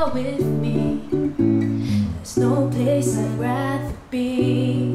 are with me, there's no place I'd rather be.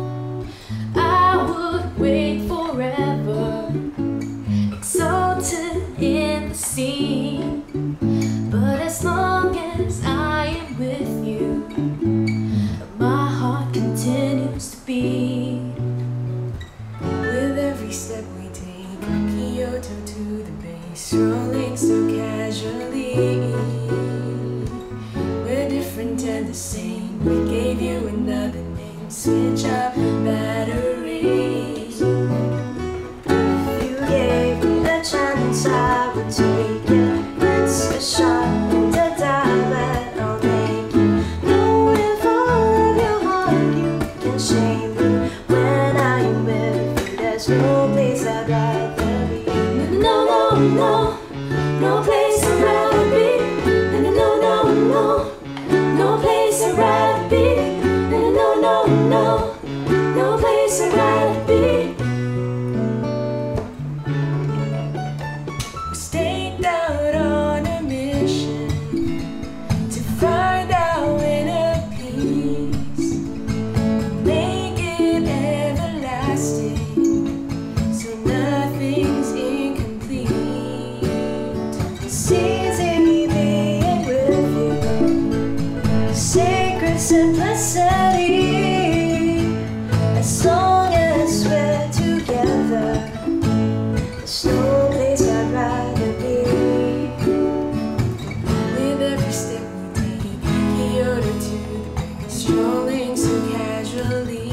I would wait forever, exalted in the scene. But as long as I am with you, my heart continues to beat. With every step we take, Kyoto to the base, rolling so casually. We're different and the same. We gave you another name. Switch up batteries. If you gave me a chance, I would take it. It's a shot in the dark that I'll make you know. If all of your heart you can shame me. When I am with you, there's no place I'd rather be. No, no, no, no place I'd rather be. No, no, no, no place I'd rather be. No, no, no, no place I'd rather be. We stayed out on a mission to find our inner peace, make it everlasting, so nothing's incomplete. It's easy being with you, sacred simplicity. As long as we're together, there's no place I'd rather be. With every step we take, Kyoto to the base, strolling so casually.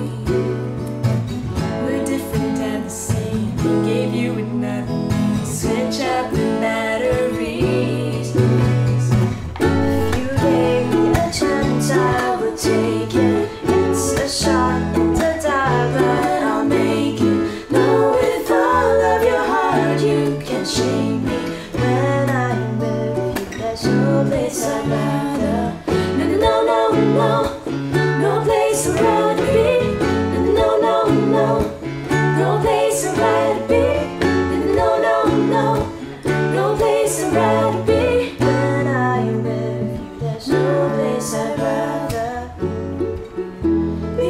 We're different and the same. We gave you another name. Switch up the batteries. If you gave me a chance, I would take it. It's a shot in the dark, but I'll make you know. With all of your heart, you can shame me. When I am with you, there's no place I'd rather. No, no, no, no place I'd rather be. No, no, no place I'd rather be. No, no, no place I'd rather be. When I am with you, there's no place I'd rather be.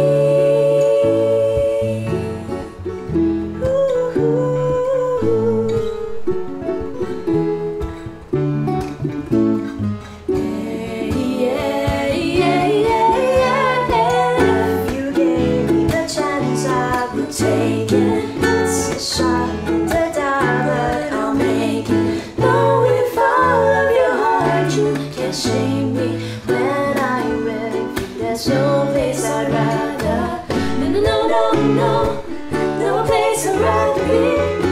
If you gave me the chance, I would take it. It's a shot in the dark, but I'll make it. No, with all of your heart you can't shame me. When I am with you, there's no place I'd rather. No, no place I'd rather be.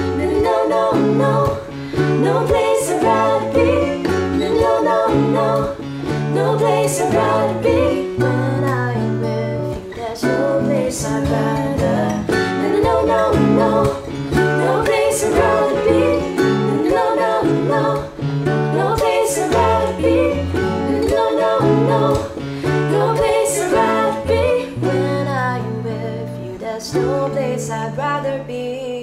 No place I'd rather be. No place I'd rather be. When I am with you, there's no place I'd rather. No place I'd rather be. No place I'd rather be. No place I'd rather be. When I am with you, there's no place I'd rather be.